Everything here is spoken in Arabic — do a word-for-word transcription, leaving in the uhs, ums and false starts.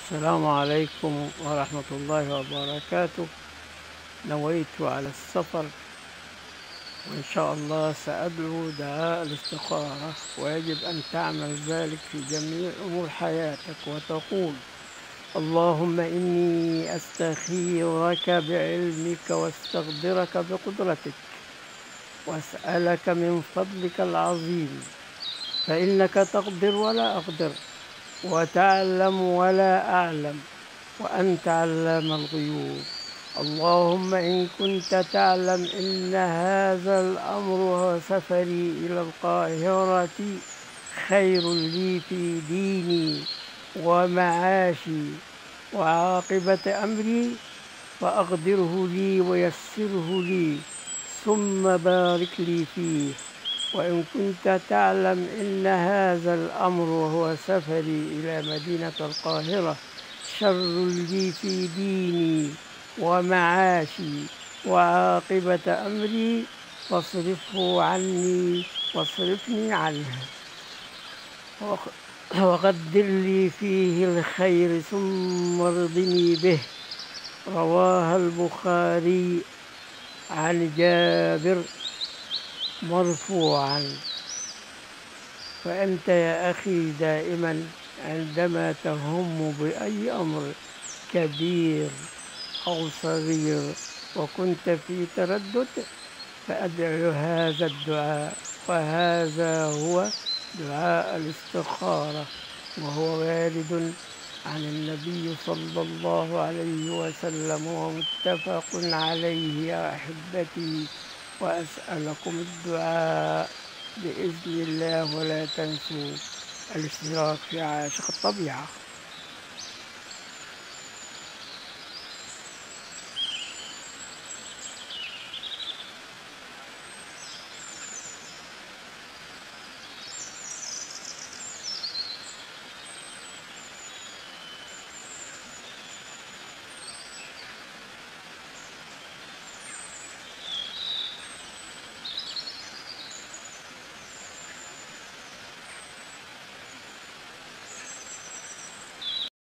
السلام عليكم ورحمة الله وبركاته. نويت على السفر، وإن شاء الله سأدعو دعاء الاستخارة، ويجب أن تعمل ذلك في جميع أمور حياتك وتقول: اللهم إني أستخيرك بعلمك واستقدرك بقدرتك، وأسألك من فضلك العظيم، فإنك تقدر ولا أقدر، وتعلم ولا أعلم، وأنت علام الغيوب. اللهم إن كنت تعلم إن هذا الأمر وهو سفري إلى القاهرة خير لي في ديني ومعاشي وعاقبة أمري، فأقدره لي ويسره لي، ثم بارك لي فيه. وإن كنت تعلم إن هذا الأمر وهو سفري إلى مدينة القاهرة شر لي في ديني ومعاشي وعاقبة أمري، فاصرفه عني واصرفني عنه، وقدر لي فيه الخير ثم ارضني به. رواه البخاري عن جابر مرفوعا. فأنت يا أخي دائما عندما تهم بأي أمر كبير أو صغير وكنت في تردد، فأدعو هذا الدعاء، وهذا هو دعاء الاستخارة، وهو وارد عن النبي صلى الله عليه وسلم ومتفق عليه يا أحبتي. وأسألكم الدعاء بإذن الله، ولا تنسوا الاشتراك في عاشق الطبيعة.